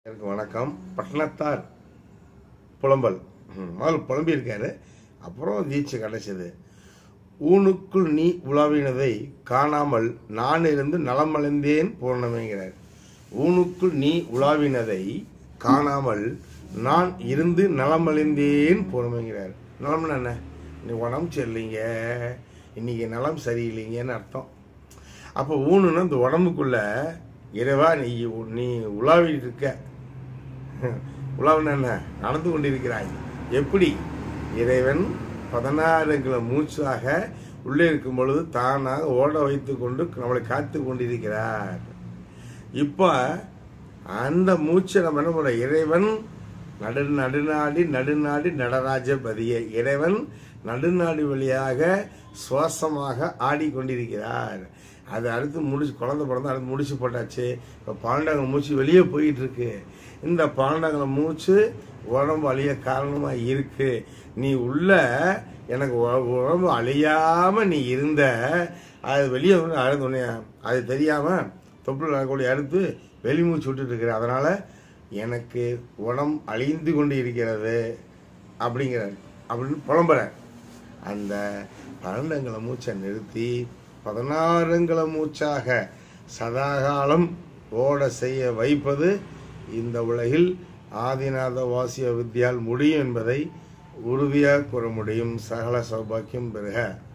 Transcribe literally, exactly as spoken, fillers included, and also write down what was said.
எனக்கு வணக்கம். பட்டணத்தார் புலம்பல் முதல் புலம்பியிருக்காரு, அப்புறம் தீட்சை கிடைச்சது. ஊனுக்குள் நீ உலாவினதை காணாமல் நான் இருந்து நலமடைந்தேன் பூர்ணமைங்கிறார். ஊனுக்குள் நீ உலாவினதை காணாமல் நான் இருந்து நலமடைந்தேன் பூர்ணமைங்கிறார். நலம்னா என்ன? நீ உடம்பு சரியில்லைங்க, இன்னைக்கு நலம் சரியில்லைங்கன்னு அர்த்தம். அப்போ ஊனுன்னா இந்த உடம்புக்குள்ள இறைவா நீ நீ உலாவிட்டு இருக்க. உலாவின என்ன? நடந்து கொண்டிருக்கிறாய். எப்படி? இறைவன் பதினாறு கிலோ மூச்சாக உள்ளே இருக்கும் பொழுது தானாக ஓட வைத்து கொண்டு நம்மளை காத்து கொண்டிருக்கிறார். இப்போ அந்த மூச்சை நம்ம என்ன பண்ண? இறைவன் நடு நடுநாடி நடுநாடி நடராஜபதியை இறைவன் நடுநாடி வழியாக சுவாசமாக ஆடிக்கொண்டிருக்கிறார். அது அடுத்து முடிச்சு குழந்தை பிறந்தா அடுத்து முடிச்சு போட்டாச்சு. இப்போ பன்னெண்டாங்கிற மூச்சு வெளியே போயிட்டு இருக்கு. இந்த பன்னெண்டாங்கிற மூச்சு உடம்பு அழிய காரணமாக இருக்கு. நீ உள்ள எனக்கு உடம்பு அழியாம நீ இருந்த அது வெளியே அழுது அது தெரியாம தொப்புள் நடக்கூடிய அடுத்து வெளி மூச்சு விட்டுட்டு இருக்கிற. அதனால எனக்கு உடம்பு அழிந்து கொண்டு இருக்கிறது அப்படிங்கிறார் அப்படின்னு புலம்புற. அந்த பன்னெண்டுங்கிற மூச்சை நிறுத்தி பதினாறுங்கிற மூச்சாக சதாகாலம் ஓட செய்ய வைப்பது இந்த உலகில் ஆதிநாத வாசிய வித்யால் முடியும் என்பதை உறுதியாக கூற முடியும். சகல சௌபாக்கியம் பெறுக.